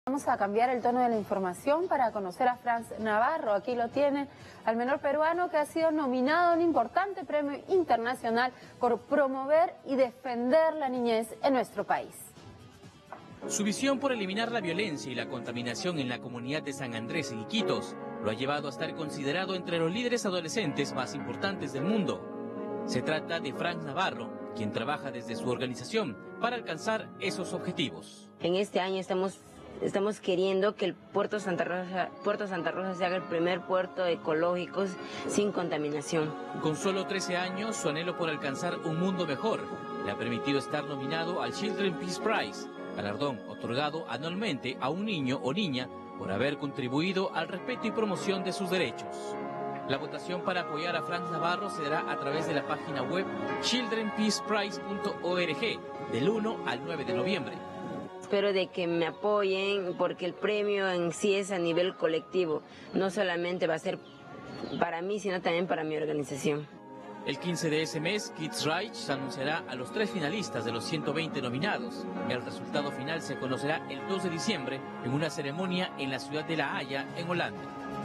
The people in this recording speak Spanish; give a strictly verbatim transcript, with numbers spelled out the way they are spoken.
Vamos a cambiar el tono de la información para conocer a Franz Navarro. Aquí lo tiene, al menor peruano que ha sido nominado a un importante premio internacional por promover y defender la niñez en nuestro país. Su visión por eliminar la violencia y la contaminación en la comunidad de San Andrés en Iquitos lo ha llevado a estar considerado entre los líderes adolescentes más importantes del mundo. Se trata de Franz Navarro, quien trabaja desde su organización para alcanzar esos objetivos. En este año estamos Estamos queriendo que el Puerto Santa Rosa, Puerto Santa Rosa se haga el primer puerto ecológico sin contaminación. Con solo trece años, su anhelo por alcanzar un mundo mejor le ha permitido estar nominado al Children's Peace Prize, galardón otorgado anualmente a un niño o niña por haber contribuido al respeto y promoción de sus derechos. La votación para apoyar a Franz Navarro se dará a través de la página web children peace prize punto org del uno al nueve de noviembre. Espero de que me apoyen porque el premio en sí es a nivel colectivo, no solamente va a ser para mí, sino también para mi organización. El quince de ese mes, Kids Rights anunciará a los tres finalistas de los ciento veinte nominados. El resultado final se conocerá el dos de diciembre en una ceremonia en la ciudad de La Haya, en Holanda.